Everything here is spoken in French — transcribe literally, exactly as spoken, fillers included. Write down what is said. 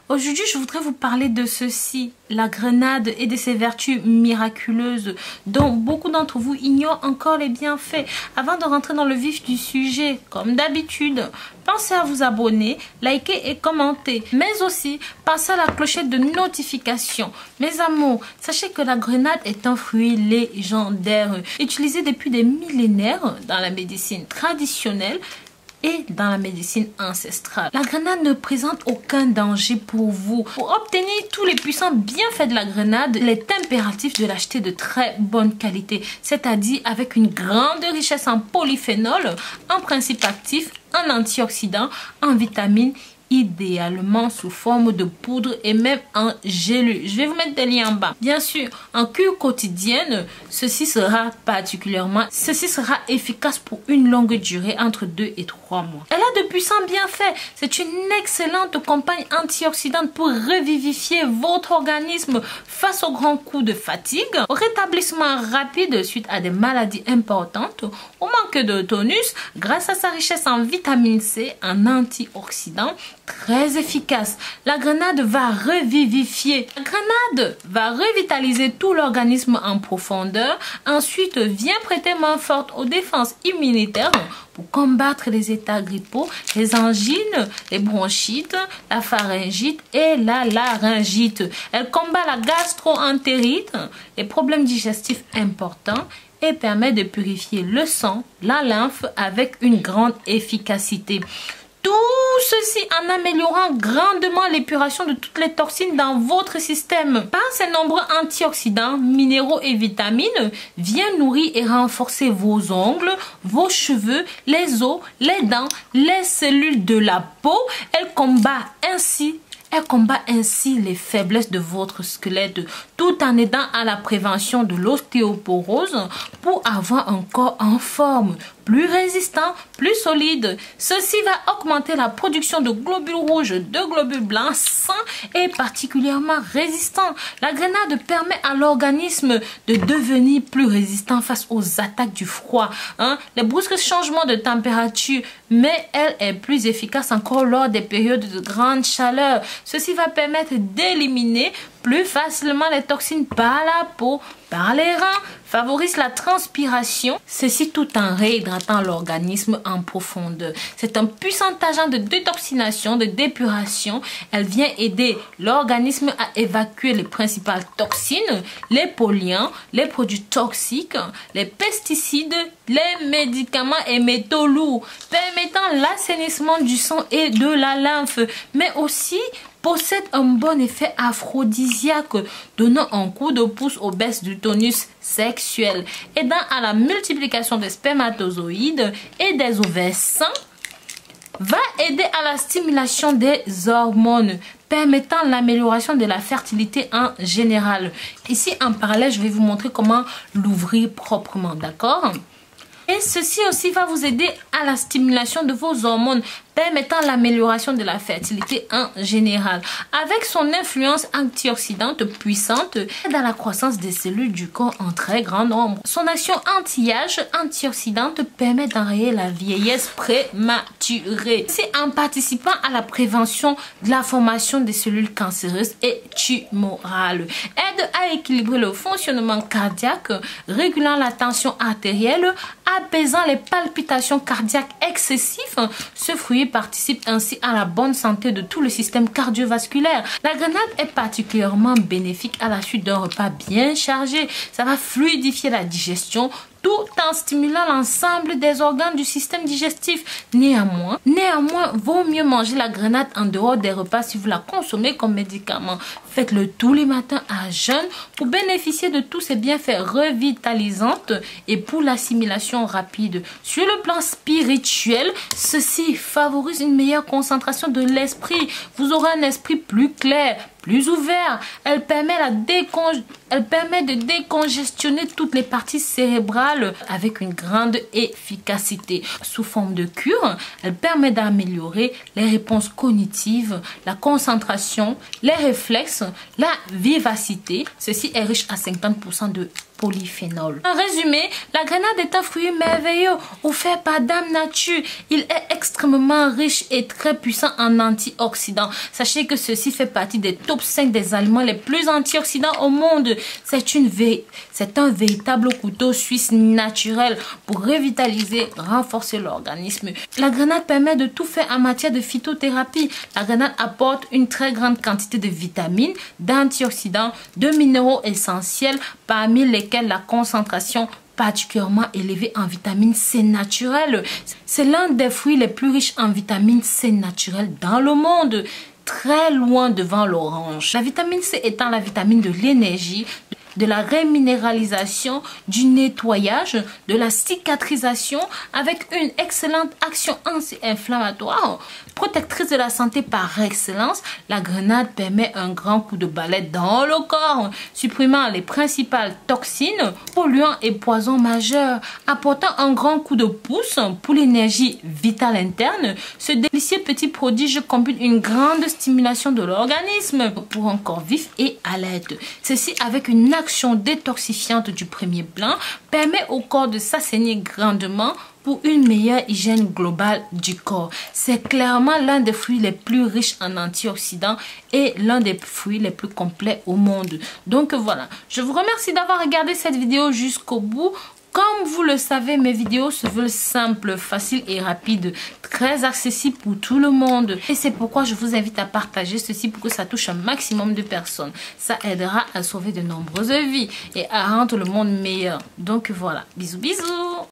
Aujourd'hui, je voudrais vous parler de ceci, la grenade et de ses vertus miraculeuses dont beaucoup d'entre vous ignorent encore les bienfaits. Avant de rentrer dans le vif du sujet, comme d'habitude, pensez à vous abonner, liker et commenter, mais aussi pensez à la clochette de notification. Mes amours, sachez que la grenade est un fruit légendaire, utilisé depuis des millénaires dans la médecine traditionnelle et dans la médecine ancestrale. La grenade ne présente aucun danger pour vous. Pour obtenir tous les puissants bienfaits de la grenade, il est impératif de l'acheter de très bonne qualité, c'est-à-dire avec une grande richesse en polyphénol, en principes actifs, en antioxydants, en vitamines, idéalement sous forme de poudre et même en gélule. Je vais vous mettre des liens en bas. Bien sûr, en cure quotidienne, ceci sera particulièrement, ceci sera efficace pour une longue durée entre deux et trois mois. Elle a de puissants bienfaits. C'est une excellente compagne antioxydante pour revivifier votre organisme face aux grands coups de fatigue, au rétablissement rapide suite à des maladies importantes, au manque de tonus, grâce à sa richesse en vitamine C, en antioxydants, très efficace. La grenade va revivifier. La grenade va revitaliser tout l'organisme en profondeur. Ensuite, vient prêter main forte aux défenses immunitaires pour combattre les états grippaux, les angines, les bronchites, la pharyngite et la laryngite. Elle combat la gastro-entérite, les problèmes digestifs importants et permet de purifier le sang, la lymphe avec une grande efficacité. Tout ceci en améliorant grandement l'épuration de toutes les toxines dans votre système. Par ses nombreux antioxydants, minéraux et vitamines, vient nourrir et renforcer vos ongles, vos cheveux, les os, les dents, les cellules de la peau. Elle combat ainsi Elle combat ainsi les faiblesses de votre squelette tout en aidant à la prévention de l'ostéoporose pour avoir un corps en forme, plus résistant, plus solide. Ceci va augmenter la production de globules rouges, de globules blancs sains et particulièrement résistants. La grenade permet à l'organisme de devenir plus résistant face aux attaques du froid, hein, les brusques changements de température, mais elle est plus efficace encore lors des périodes de grande chaleur. Ceci va permettre d'éliminer plus facilement les toxines par la peau, par les reins, favorise la transpiration, ceci tout en réhydratant l'organisme en profondeur. C'est un puissant agent de détoxination, de dépuration. Elle vient aider l'organisme à évacuer les principales toxines, les polluants, les produits toxiques, les pesticides, les médicaments et métaux lourds, permettant l'assainissement du sang et de la lymphe, mais aussi possède un bon effet aphrodisiaque, donnant un coup de pouce aux baisses du tonus sexuel, aidant à la multiplication des spermatozoïdes et des ovaires sains, va aider à la stimulation des hormones, permettant l'amélioration de la fertilité en général. Ici, en parallèle, je vais vous montrer comment l'ouvrir proprement, d'accord? Et ceci aussi va vous aider à la stimulation de vos hormones, permettant l'amélioration de la fertilité en général. Avec son influence antioxydante puissante, aide à la croissance des cellules du corps en très grand nombre. Son action anti-âge antioxydante permet d'enrayer la vieillesse prématurée. C'est en participant à la prévention de la formation des cellules cancéreuses et tumorales. Aide à équilibrer le fonctionnement cardiaque, régulant la tension artérielle, apaisant les palpitations cardiaques excessives. Ce fruit participe ainsi à la bonne santé de tout le système cardiovasculaire. La grenade est particulièrement bénéfique à la suite d'un repas bien chargé. Ça va fluidifier la digestion tout en stimulant l'ensemble des organes du système digestif. Néanmoins, néanmoins, vaut mieux manger la grenade en dehors des repas si vous la consommez comme médicament. Faites-le tous les matins à jeûne pour bénéficier de tous ces bienfaits revitalisants et pour l'assimilation rapide. Sur le plan spirituel, ceci favorise une meilleure concentration de l'esprit. Vous aurez un esprit plus clair, plus ouvert. Elle permet, la décon... Elle permet de décongestionner toutes les parties cérébrales avec une grande efficacité. Sous forme de cure, elle permet d'améliorer les réponses cognitives, la concentration, les réflexes, la vivacité. Ceci est riche à cinquante pour cent de polyphénols. En résumé, la grenade est un fruit merveilleux offert par Dame Nature. Il est extrêmement riche et très puissant en antioxydants. Sachez que ceci fait partie des top cinq des aliments les plus antioxydants au monde. C'est une vé... c'est un véritable couteau suisse naturel pour revitaliser, renforcer l'organisme. La grenade permet de tout faire en matière de phytothérapie. La grenade apporte une très grande quantité de vitamines, d'antioxydants, de minéraux essentiels, parmi lesquels la concentration particulièrement élevée en vitamine C naturelle. C'est l'un des fruits les plus riches en vitamine C naturelle dans le monde, très loin devant l'orange. La vitamine C étant la vitamine de l'énergie, de la réminéralisation, du nettoyage, de la cicatrisation, avec une excellente action anti-inflammatoire, protectrice de la santé par excellence. La grenade permet un grand coup de balai dans le corps, supprimant les principales toxines, polluants et poisons majeurs, apportant un grand coup de pouce pour l'énergie vitale interne. Ce délicieux petit prodige combine une grande stimulation de l'organisme pour un corps vif et alerte. Ceci avec une action détoxifiante du premier plan permet au corps de s'assainir grandement pour une meilleure hygiène globale du corps. C'est clairement l'un des fruits les plus riches en antioxydants et l'un des fruits les plus complets au monde. Donc voilà, je vous remercie d'avoir regardé cette vidéo jusqu'au bout. Comme vous le savez, mes vidéos se veulent simples, faciles et rapides, très accessibles pour tout le monde. Et c'est pourquoi je vous invite à partager ceci pour que ça touche un maximum de personnes. Ça aidera à sauver de nombreuses vies et à rendre le monde meilleur. Donc voilà, bisous bisous.